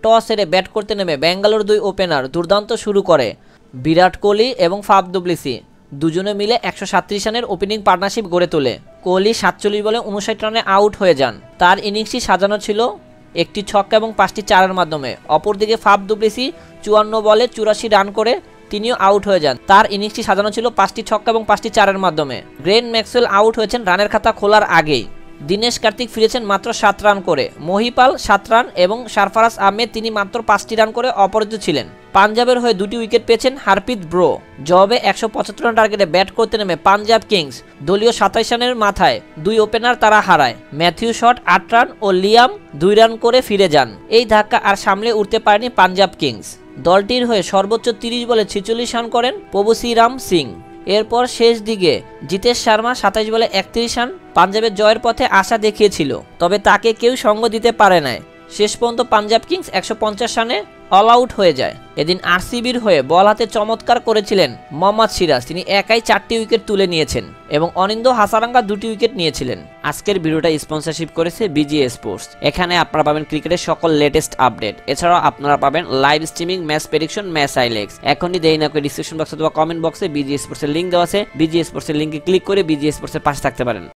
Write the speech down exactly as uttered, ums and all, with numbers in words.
Toss হেরে bat করতে নেমে ব্যাঙ্গালোর দুই ওপেনার দুর্দান্ত শুরু করে। বিরাট কোহলি এবং ফাফ দু প্লেসি দুজনে মিলে একশো সাতত্রিশ রানের ওপেনিং পার্টনারশিপ গড়ে তোলে। কোহলি সাতচল্লিশ বলে উনষাট রানে আউট হয়ে যান। তার ইনিংসটি সাজানো ছিল একটি ছক্কা এবং পাঁচটি চারের মাধ্যমে। অপরদিকে ফাফ দু প্লেসি চুয়ান্ন বলে চুরাশি রান করে তিনিও আউট হয়ে যান। তার ইনিংসটি সাজানো ছিল পাঁচটি ছক্কা এবং পাঁচটি চারের মাধ্যমে। গ্লেন ম্যাক্সওয়েল আউট হয়েছেন রানের খাতা খোলার আগেই। দীনেশ কার্তিক ফিরেছেন মাত্র সাত রান করে। মহিপাল সাত রান এবং সারফারাজ আহমেদ তিনি মাত্র পাঁচটি রান করে অপরাজিত ছিলেন। পাঞ্জাবের হয়ে দুটি উইকেট পেয়েছেন হারপ্রীত ব্রো। জবাবে একশো পঁচাত্তর রান টার্গেটে ব্যাট করতে নেমে পাঞ্জাব কিংস দলীয় সাতাইশ রানের মাথায় দুই ওপেনার তারা হারায়। ম্যাথিউ শট আট রান ও লিয়াম দুই রান করে ফিরে যান। এই ধাক্কা আর সামলে উঠতে পারেনি পাঞ্জাব কিংস। দলটির হয়ে সর্বোচ্চ তিরিশ বলে ছেচল্লিশ রান করেন প্রভুশ্রীরাম সিং। এরপর শেষ দিকে জিতেশ শর্মা সাতাইশ বলে একত্রিশ রান পাঞ্জাবের জয়ের পথে আশা দেখিয়েছিল, তবে তাকে কেউ সঙ্গ দিতে পারে নাই। শেষ পর্যন্ত পাঞ্জাব কিংস একশো পঞ্চাশ রানে অল আউট হয়ে যায়। এদিন আরসিবির হয়ে বল হাতে চমৎকার করেছিলেন মোহাম্মদ সিরাজ। তিনি একাই চারটি উইকেট তুলে নিয়েছেন এবং অনিন্দ্য হাসারাঙ্গা দুটি উইকেট নিয়েছিলেন। আজকের ভিডিওটা স্পন্সরশিপ করেছে বিজিএ স্পোর্টস। এখানে আপনারা পাবেন ক্রিকেটের সকল লেটেস্ট আপডেট। এছাড়াও আপনারা পাবেন live streaming, match prediction, match highlights. এখনই দেরি না করে ডিসক্রিপশন বক্স অথবা কমেন্ট বক্সে বিজিএ স্পোর্টসের লিঙ্ক দেওয়া আছে। বিজিএ স্পোর্টসের লিঙ্কে ক্লিক করে বিজিএ স্পোর্টসের পাশে থাকতে পারেন।